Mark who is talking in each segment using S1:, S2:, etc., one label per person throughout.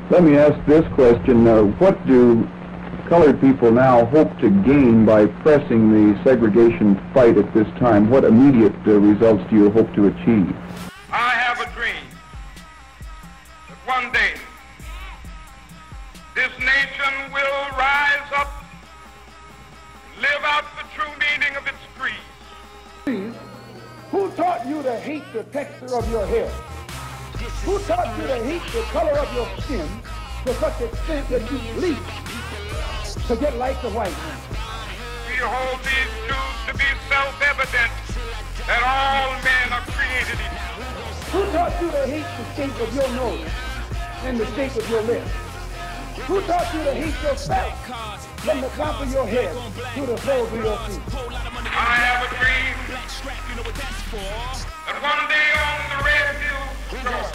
S1: Let me ask this question. What do colored people now hope to gain by pressing the segregation fight at this time? What immediate results do you hope to achieve?
S2: I have a dream that one day this nation will rise up, live out the true meaning of its creed.
S3: Who taught you to hate the texture of your hair? Who taught you to hate the color of your skin to such extent that you bleach to get like the white man?
S2: We hold these truths to be self-evident that all men are created equal.
S3: Who taught you to hate the shape of your nose and the shape of your lips? Who taught you to hate yourself from the top of your head to the soles of your feet?
S2: I have a dream that one day on the red hill shore,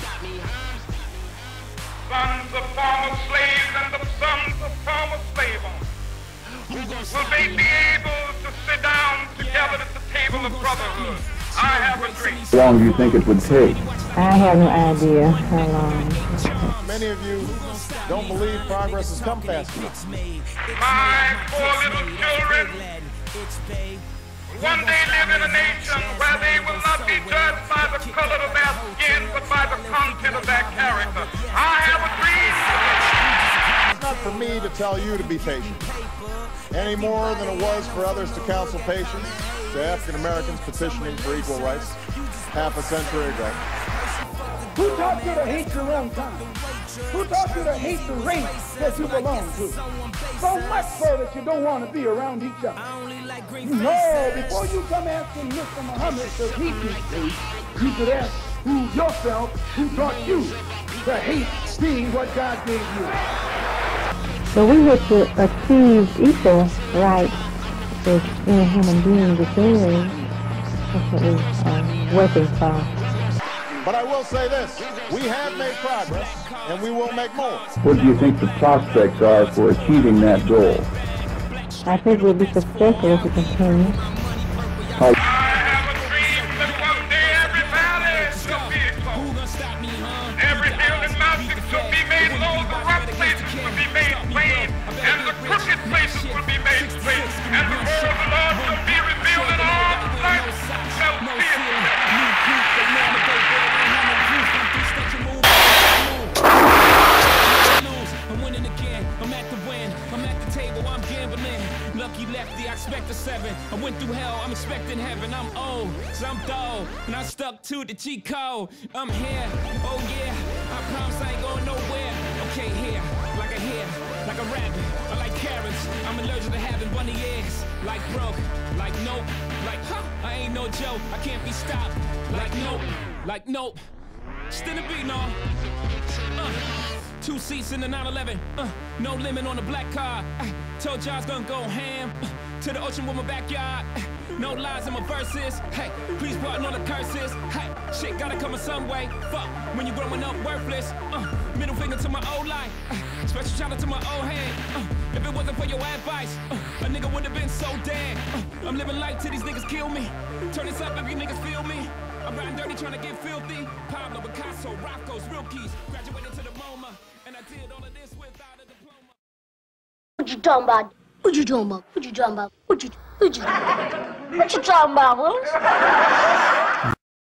S2: sons of former slaves and the sons of former slave owners will they be able to sit down together at the table of brotherhood. I have a dream.
S1: How long do you think it would take?
S4: I have no idea how long.
S5: Many of you don't believe progress has come fast enough.
S2: My poor little children will one day live in a nation where they will not be judged by the color of their skin, but by the content of their character. I have a dream.
S5: It's not for me to tell you to be patient, any more than it was for others to counsel patience to African Americans petitioning for equal rights half a century ago.
S3: Who taught you to hate your own kind? Who taught you to hate the race that you belong to? So much so that you don't want to be around each other. No, before you come asking Mr. Muhammad to teach you should ask yourself who taught you to hate being what God gave you.
S4: So we have to achieve equal rights as any human being deserves. That's what we're working for.
S5: But I will say this, we have made progress, and we will make more.
S1: What do you think the prospects are for achieving that goal?
S4: I think we'll be successful if we continue.
S2: I have a dream that one day every valley shall be exalted. Every hill and mountain shall be made low, the rough places will be made plain, and the crooked places will be made straight, and the word of the Lord shall be revealed in all life shall see it.
S6: Lucky lefty, I expect a 7. I went through hell, I'm expecting heaven. I'm old, so I'm dull, and I stuck to the cheat code. I'm here, oh yeah, I promise I ain't going nowhere. Okay, here, like a hare, like a rabbit, I like carrots. I'm allergic to having bunny ears. Like broke, like nope, like huh, I ain't no joke. I can't be stopped, like nope. Still a beat, no. 2 seats in the 911, no limit on the black car. Told y'all I was gonna go ham to the ocean with my backyard. No lies in my verses. Hey, please pardon all the curses. Hey, shit gotta come in some way. Fuck when you growing up worthless. Middle finger to my old life. Special shout out to my old head. If it wasn't for your advice, a nigga would have been so dead. I'm living life till these niggas kill me. Turn this up if you niggas feel me. I'm riding dirty trying to get filthy. Pablo, Picasso, Rocco's, real keys. Graduated to the MoMA, and I did all of this without a diploma.
S7: What you talking about? What you talking about? What you talking about? What you talking about, Willis?